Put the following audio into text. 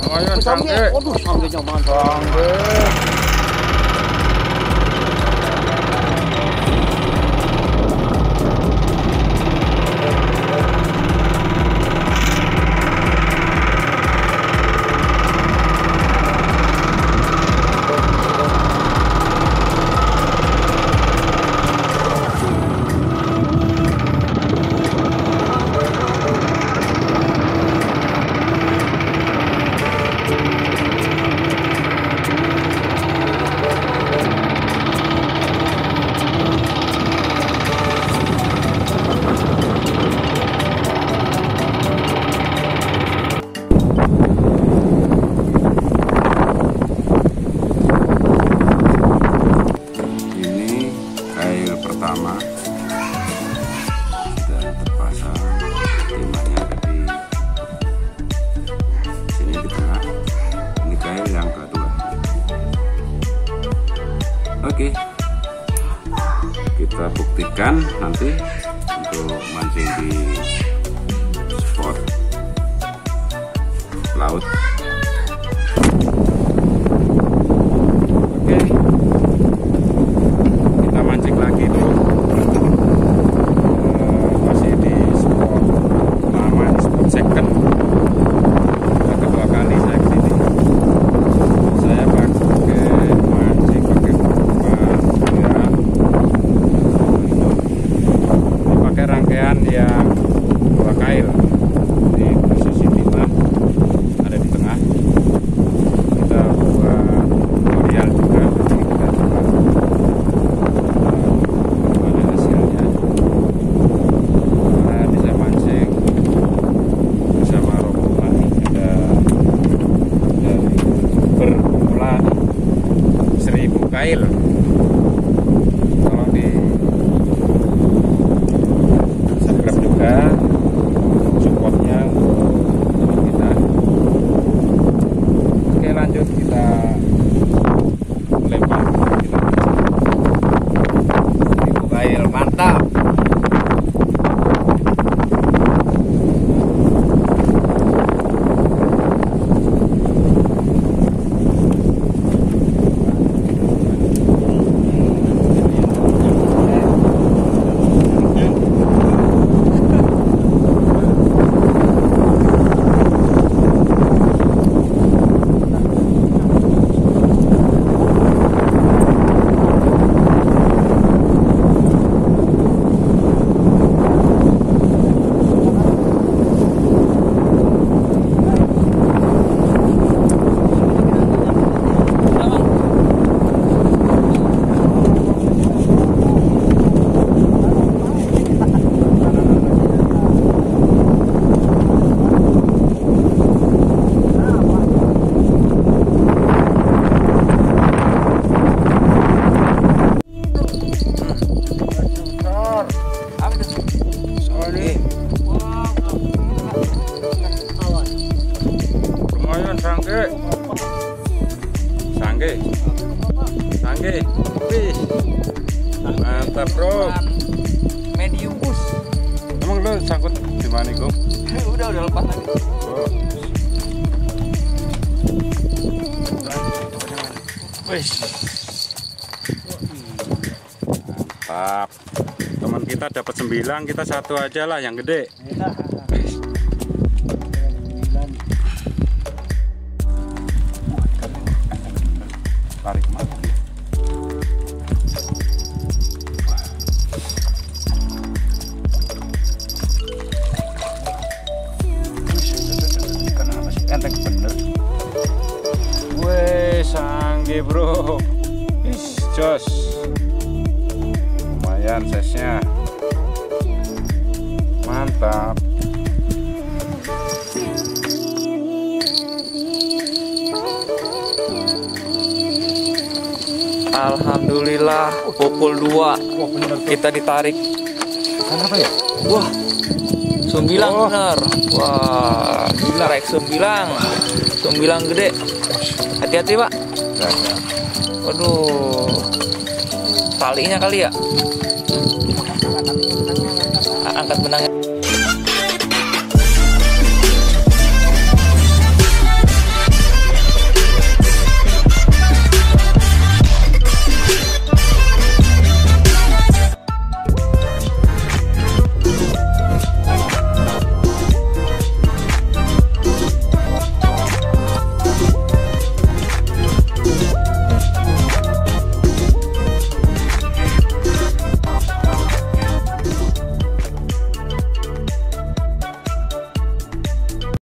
Lumayan sangge. Waduh, sanggenya mantap. Pertama sudah terpasang, timahnya ada di sini di tengah. Ini kail yang kedua. Oke, kita buktikan nanti untuk mancing di spot laut. Yang dua kail di posisi timah ada di tengah. Kita buat tutorial juga, nanti kita coba gimana hasilnya. Nah, bisa mancing bersama rombongan ini ada dari bermula 1000 kail. Tolong di supportnya untuk kita. Oke, lanjut kita lempar. Kita kail mantap. Lumayan sangge, wih, mantap bro. Medium push. Emang lo sangkut di mana kok? udah lepas lagi. Oh. Wih, mantap. Teman kita dapat 9, kita 1 aja lah yang gede. Tarik mana? Enteng bener. Weh, sangge bro. Jos. Lumayan size-nya. Mantap. Alhamdulillah pukul 2 kita ditarik. Apa ya? Wah, 9 bener. Wah, tarik 9 gede. Hati-hati Pak. Waduh, talinya kali ya. Angkat benangnya